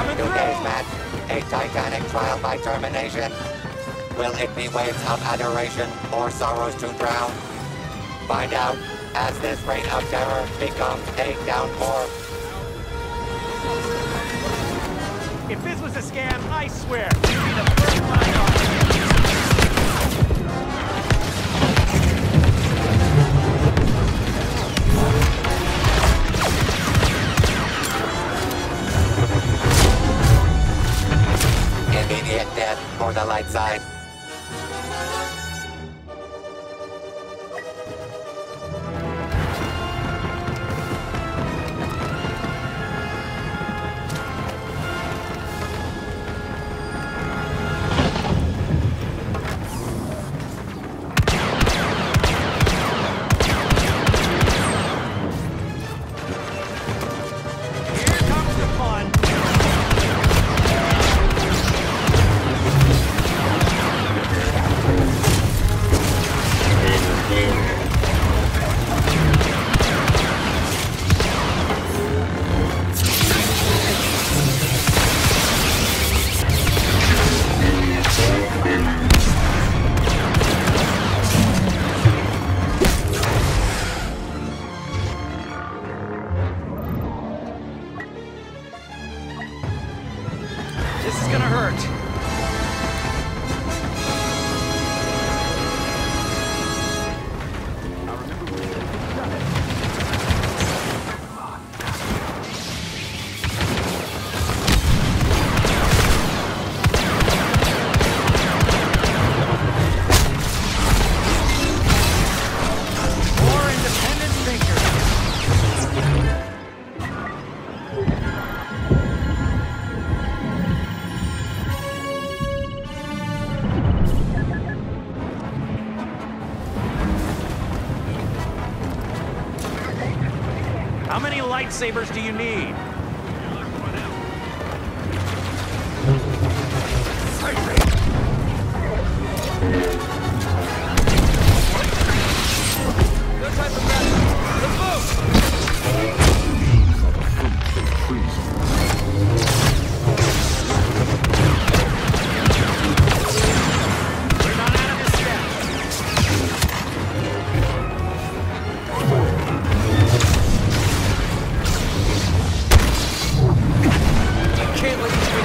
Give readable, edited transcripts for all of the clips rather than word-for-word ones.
Today's match, a titanic trial by termination. Will it be waves of adoration or sorrows to drown? Find out as this reign of terror becomes a downpour. If this was a scam, I swear, you'd be the first line on. Immediate death for the light side. This is gonna hurt. More independent thinkers. How many lightsabers do you need? Good type of battle. Let's move! We're not out of this yet. Can't let these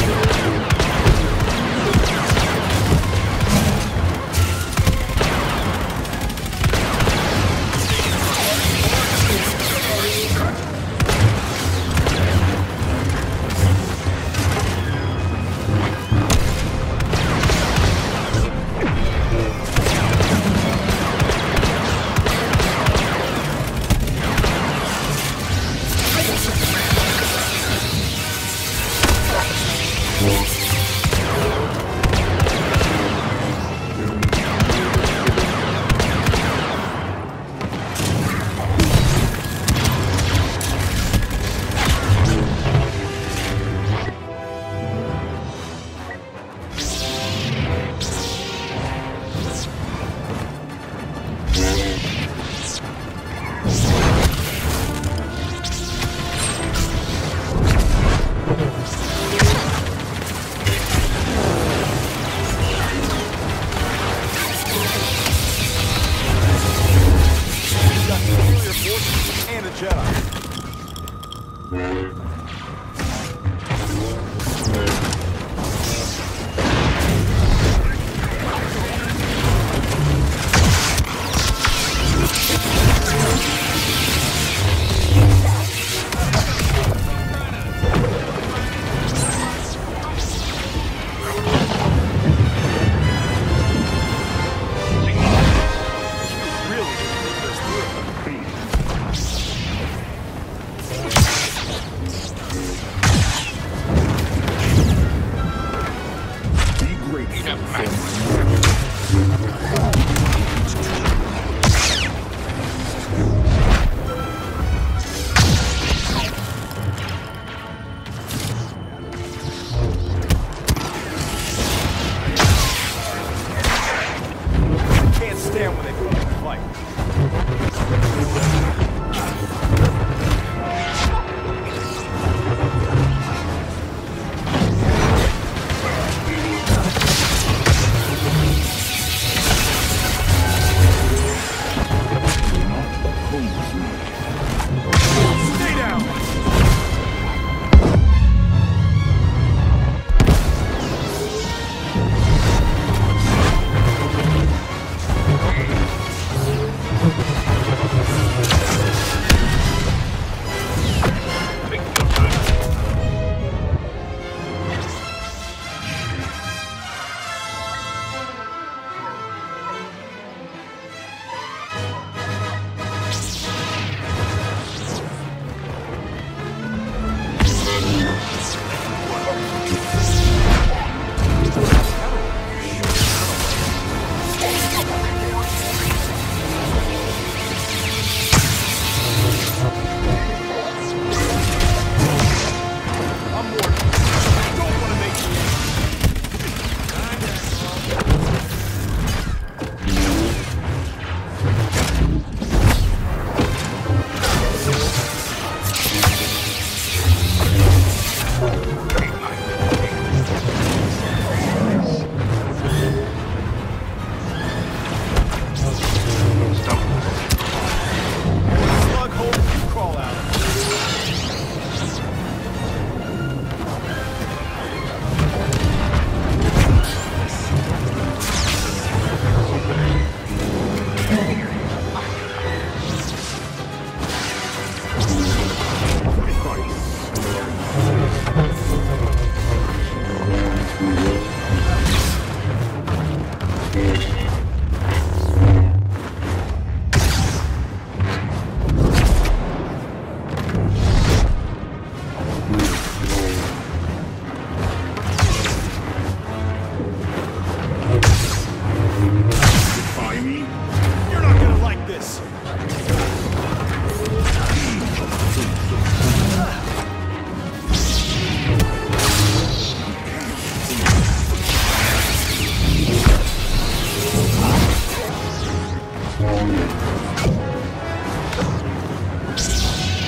and a Jedi.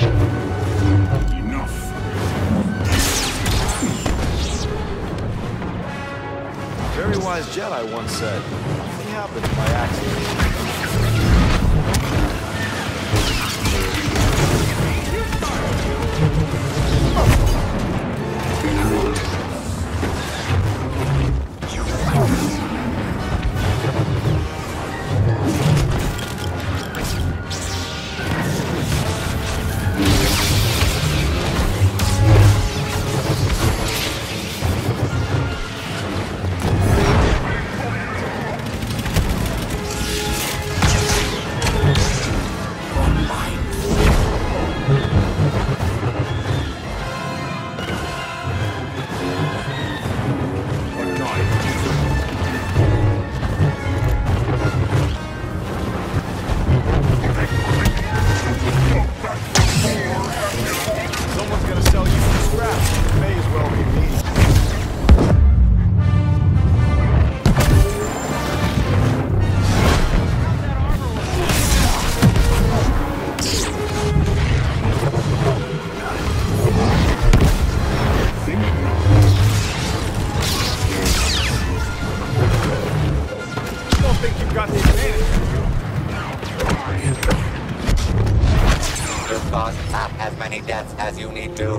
Enough. Very wise Jedi once said, nothing happens by accident. Someone's gonna sell you some scraps. It may as well be me. Don't think you've got the advantage. You've caused half as many deaths as you need to.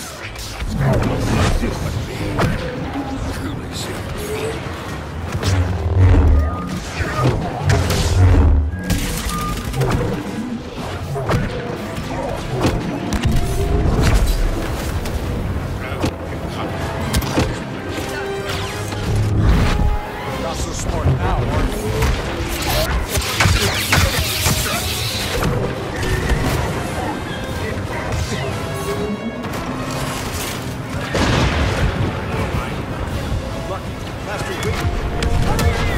Not so smart now, are you? Lucky. Master Wicket.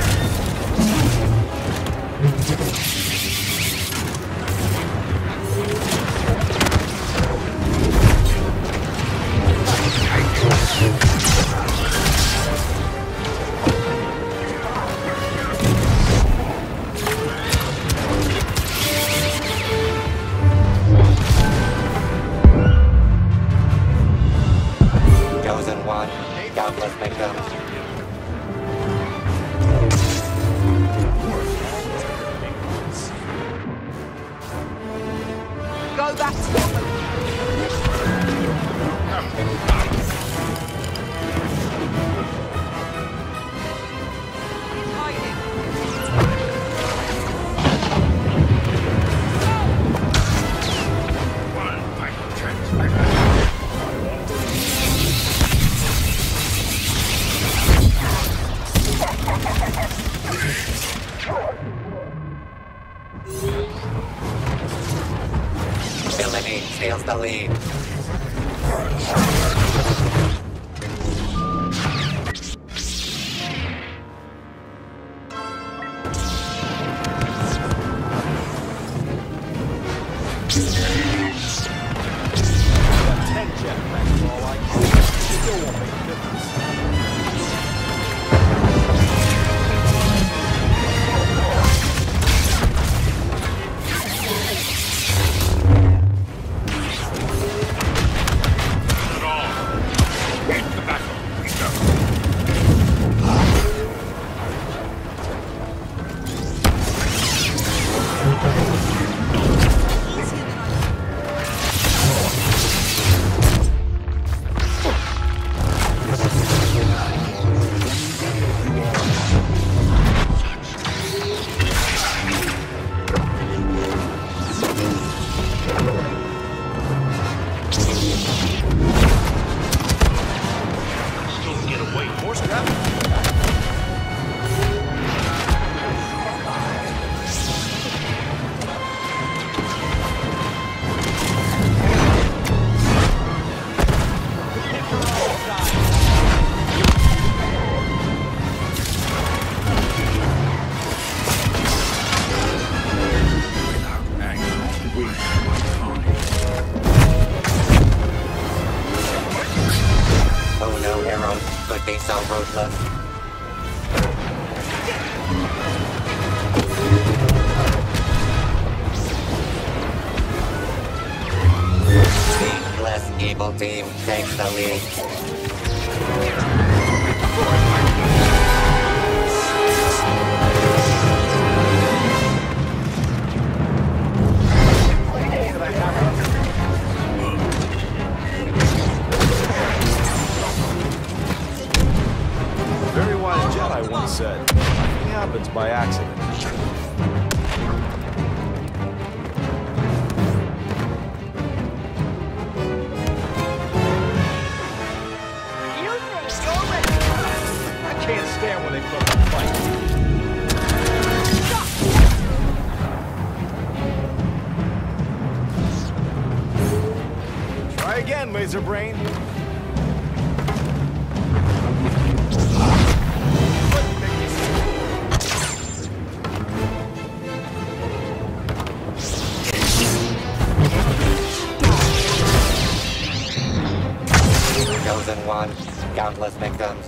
Chosen one, countless victims. Go back to your Villainy steals the lead. Got 10 jetpacks for all I care. Still won't make a difference. More scrap. Oh no, heroes could be so ruthless. Evil team takes the lead. A very wise Jedi once said, nothing happens by accident. I can't stand when they put up a fight. Try again, Laser Brain. Chosen one, countless victims.